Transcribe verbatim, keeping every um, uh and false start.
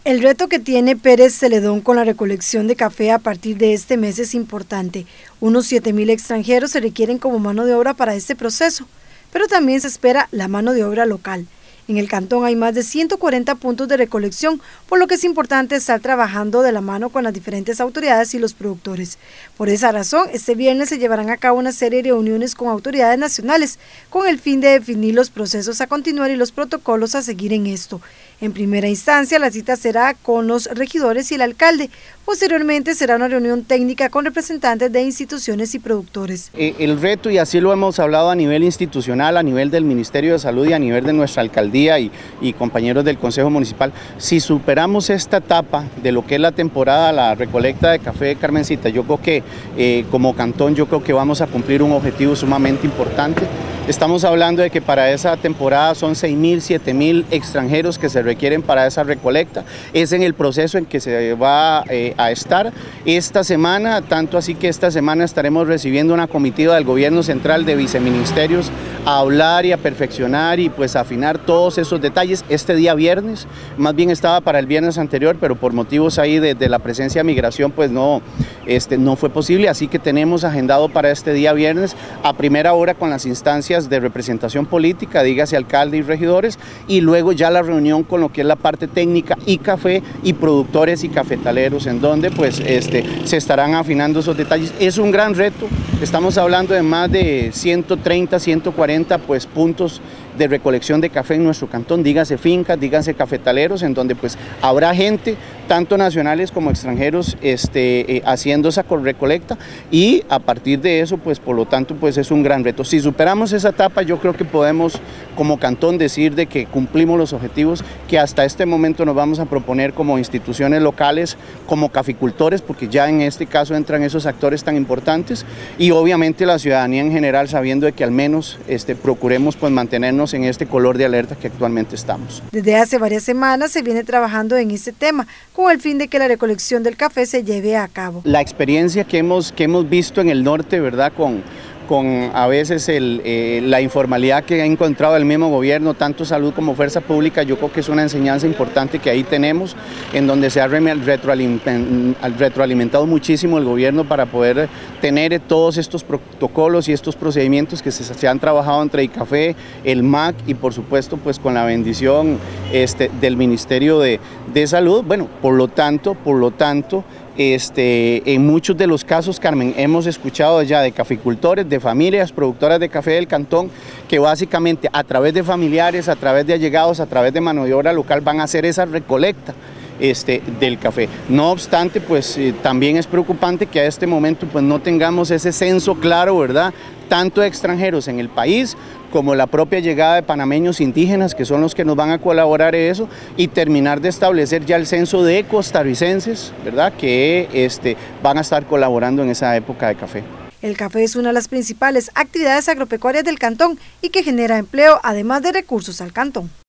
El reto que tiene Pérez Celedón con la recolección de café a partir de este mes es importante. Unos siete mil extranjeros se requieren como mano de obra para este proceso, pero también se espera la mano de obra local. En el cantón hay más de ciento cuarenta puntos de recolección, por lo que es importante estar trabajando de la mano con las diferentes autoridades y los productores. Por esa razón, este viernes se llevarán a cabo una serie de reuniones con autoridades nacionales, con el fin de definir los procesos a continuar y los protocolos a seguir en esto. En primera instancia, la cita será con los regidores y el alcalde. Posteriormente será una reunión técnica con representantes de instituciones y productores. El reto, y así lo hemos hablado a nivel institucional, a nivel del Ministerio de Salud y a nivel de nuestra alcaldía y, y compañeros del Consejo Municipal, si superamos esta etapa de lo que es la temporada, la recolecta de café de Carmencita, yo creo que eh, como cantón yo creo que vamos a cumplir un objetivo sumamente importante. Estamos hablando de que para esa temporada son seis mil, siete mil extranjeros que se requieren para esa recolecta. Es en el proceso en que se va eh, a estar esta semana, tanto así que esta semana estaremos recibiendo una comitiva del gobierno central de viceministerios a hablar y a perfeccionar y pues afinar todos esos detalles. Este día viernes, más bien estaba para el viernes anterior, pero por motivos ahí de, de la presencia de migración pues no, este, no fue posible, así que tenemos agendado para este día viernes a primera hora con las instancias de representación política, dígase alcalde y regidores, y luego ya la reunión con lo que es la parte técnica y café y productores y cafetaleros, en donde pues este, se estarán afinando esos detalles. Es un gran reto, estamos hablando de más de ciento treinta, ciento cuarenta pues puntos de recolección de café en nuestro cantón, dígase fincas, dígase cafetaleros, en donde pues habrá gente, tanto nacionales como extranjeros, este, eh, haciendo esa recolecta, y a partir de eso, pues por lo tanto, pues es un gran reto. Si superamos esa etapa, yo creo que podemos como cantón decir de que cumplimos los objetivos que hasta este momento nos vamos a proponer como instituciones locales, como caficultores, porque ya en este caso entran esos actores tan importantes, y obviamente la ciudadanía en general, sabiendo de que al menos este, procuremos pues mantenernos en este color de alerta que actualmente estamos. Desde hace varias semanas se viene trabajando en este tema, con el fin de que la recolección del café se lleve a cabo. La experiencia que hemos, que hemos visto en el norte, ¿verdad?, con, con a veces el, eh, la informalidad que ha encontrado el mismo gobierno, tanto salud como fuerza pública, yo creo que es una enseñanza importante que ahí tenemos, en donde se ha retroalimentado muchísimo el gobierno para poder tener todos estos protocolos y estos procedimientos que se, se han trabajado entre ICAFE, el M A C y por supuesto pues con la bendición este, del Ministerio de, de Salud. Bueno, por lo tanto, por lo tanto, Este, en muchos de los casos, Carmen, hemos escuchado ya de caficultores, de familias productoras de café del cantón, que básicamente a través de familiares, a través de allegados, a través de mano de obra local van a hacer esa recolecta este, del café. No obstante, pues eh, también es preocupante que a este momento pues no tengamos ese censo claro, ¿verdad?, tanto de extranjeros en el país como la propia llegada de panameños indígenas, que son los que nos van a colaborar en eso, y terminar de establecer ya el censo de costarricenses, ¿verdad?, que este, van a estar colaborando en esa época de café. El café es una de las principales actividades agropecuarias del cantón y que genera empleo, además de recursos al cantón.